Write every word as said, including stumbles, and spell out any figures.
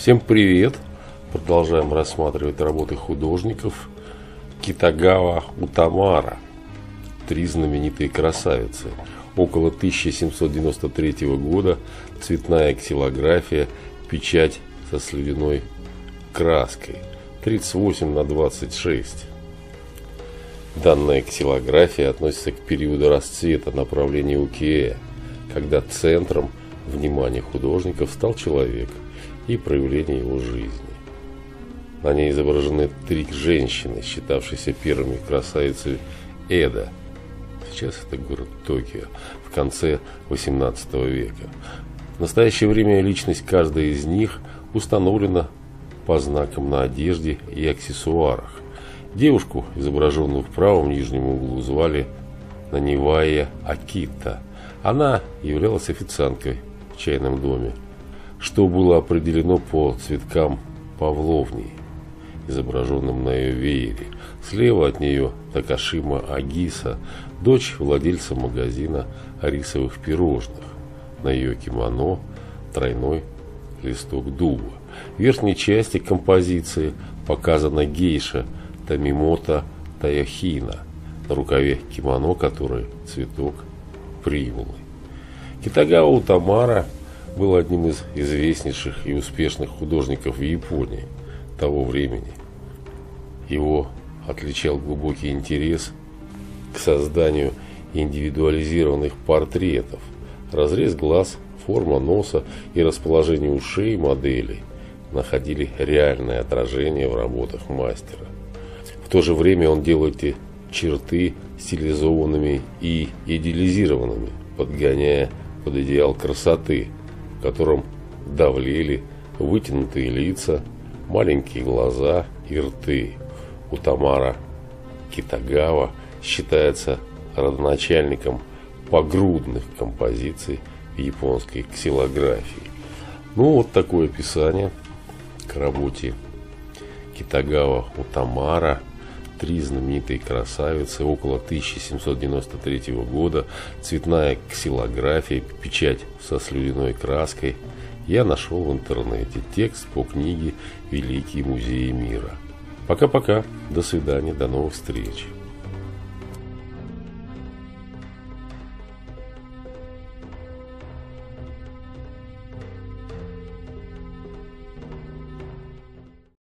Всем привет! Продолжаем рассматривать работы художников. Китагава Утамара. Три знаменитые красавицы. Около тысяча семьсот девяносто третьего года. Цветная ксилография. Печать со слюдяной краской. тридцать восемь на двадцать шесть. Данная ксилография относится к периоду расцвета направления укиэ, когда центром внимания художников стал человек и проявление его жизни. На ней изображены три женщины, считавшиеся первыми красавицами Эдо. Сейчас это город Токио, в конце восемнадцатого века. В настоящее время личность каждой из них установлена по знакам на одежде и аксессуарах. Девушку, изображенную в правом нижнем углу, звали Нанивая Акита. Она являлась официанткой в чайном доме, что было определено по цветкам павловнии, изображенным на ее веере. Слева от нее Такашима Агиса, дочь владельца магазина рисовых пирожных. На ее кимоно тройной листок дуба. В верхней части композиции показана гейша Тамимото Таяхина, на рукаве кимоно которой цветок примулы. Китагава Утамара был одним из известнейших и успешных художников в Японии того времени. Его отличал глубокий интерес к созданию индивидуализированных портретов. Разрез глаз, форма носа и расположение ушей моделей находили реальное отражение в работах мастера. В то же время он делал эти черты стилизованными и идеализированными, подгоняя под идеал красоты, в котором давлели вытянутые лица, маленькие глаза и рты. Утамара Китагава считается родоначальником погрудных композиций в японской ксилографии. Ну вот такое описание к работе Китагава Утамара. Три знаменитые красавицы. Около тысяча семьсот девяносто третьего года. Цветная ксилография. Печать со слюдяной краской. Я нашел в интернете текст по книге «Великие музеи мира». Пока-пока. До свидания. До новых встреч.